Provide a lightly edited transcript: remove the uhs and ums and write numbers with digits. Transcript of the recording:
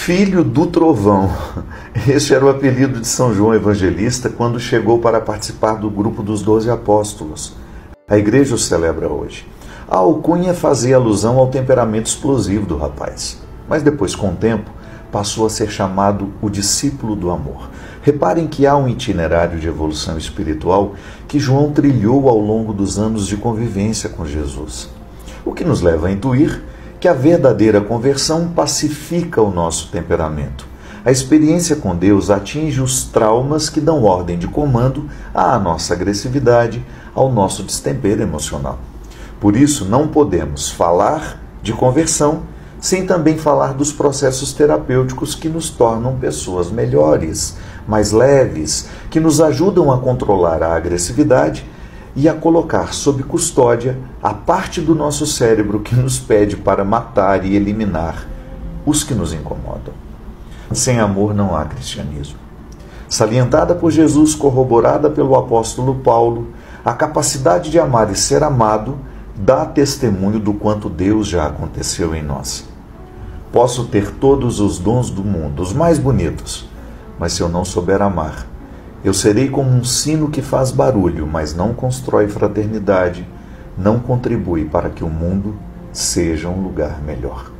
Filho do Trovão. Este era o apelido de São João Evangelista quando chegou para participar do grupo dos 12 apóstolos. A igreja o celebra hoje. A alcunha fazia alusão ao temperamento explosivo do rapaz, mas depois, com o tempo, passou a ser chamado o discípulo do amor. Reparem que há um itinerário de evolução espiritual que João trilhou ao longo dos anos de convivência com Jesus, o que nos leva a intuir que a verdadeira conversão pacifica o nosso temperamento. A experiência com Deus atinge os traumas que dão ordem de comando à nossa agressividade, ao nosso destempero emocional. Por isso, não podemos falar de conversão sem também falar dos processos terapêuticos que nos tornam pessoas melhores, mais leves, que nos ajudam a controlar a agressividade e a colocar sob custódia a parte do nosso cérebro que nos pede para matar e eliminar os que nos incomodam. Sem amor não há cristianismo. Salientada por Jesus, corroborada pelo apóstolo Paulo, a capacidade de amar e ser amado dá testemunho do quanto Deus já aconteceu em nós. Posso ter todos os dons do mundo, os mais bonitos, mas se eu não souber amar, eu serei como um sino que faz barulho, mas não constrói fraternidade, não contribui para que o mundo seja um lugar melhor.